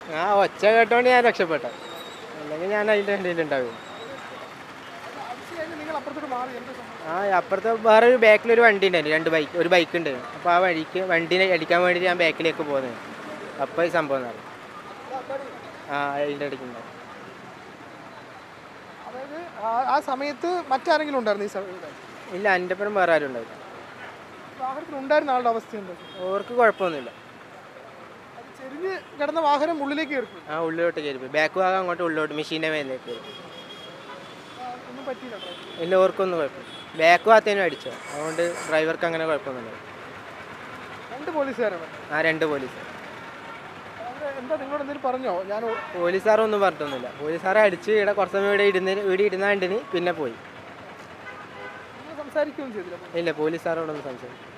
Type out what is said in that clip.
ആ ഒച്ച കേട്ടോണ്ട് ഞാൻ രക്ഷപ്പെട്ട, അല്ലെങ്കിൽ ഞാൻ അതിൻ്റെ ഇടയിലുണ്ടാവും. ആ അപ്പുറത്തെ വേറെ ഒരു ബാക്കിലൊരു വണ്ടി ഉണ്ടായിരുന്നു, ഒരു ബൈക്ക് ഉണ്ടായിരുന്നു. അപ്പോൾ ആ വണ്ടിനെ അടിക്കാൻ വേണ്ടിയിട്ട് ഞാൻ ബാക്കിലേക്ക് പോകുന്നത്. അപ്പോൾ ഈ സംഭവം നടന്നു. ആ അതിൻ്റെ ഇടയ്ക്കുണ്ടാവും. അതായത് ആ സമയത്ത് മറ്റാരെങ്കിലും ഉണ്ടായിരുന്നു ഈ സമയത്ത്? ഇല്ല, എൻ്റെ ഒപ്പം വേറെ ആരും ഉണ്ടായില്ല. വാഹനത്തിൽ ഉണ്ടായിരുന്ന ആളുടെ അവസ്ഥ എന്താ? ഓർക്ക് കുഴപ്പമൊന്നുമില്ല. ചെരിഞ്ഞ് കിടന്ന വാഹനം ഉള്ളിലേക്ക് കയറി? ആ ഉള്ളിലോട്ട് കയറി, ബാക്ക് ഭാഗം അങ്ങോട്ട് ഉള്ളിലോട്ട് മെഷീൻ്റെ മേലേക്ക് കയറി. ഒന്നും പറ്റിയില്ല? ഇല്ല, ഓർക്കൊന്നും കുഴപ്പമില്ല. ബാക്ക് ഭാഗത്തേനും അടിച്ചോ, അതുകൊണ്ട് ഡ്രൈവർക്ക് അങ്ങനെ കുഴപ്പമൊന്നുമില്ല. 2 പോലീസുകാരാണ്? ആ 2 പോലീസ്. എന്താ നിങ്ങളോട് എന്തെങ്കിലും പറഞ്ഞോ? ഞാൻ പോലീസുകാരൊന്നും പറഞ്ഞിട്ടൊന്നുമില്ല. പോലീസുകാരെ അടിച്ച് ഇവിടെ കുറച്ച് സമയം ഇവിടെ ഇരുന്നാണ്ടിന് പിന്നെ പോയി. സംസാരിക്കുകയും ചെയ്തില്ല? ഇല്ല, പോലീസുകാരോടൊന്നും സംസാരിക്കും.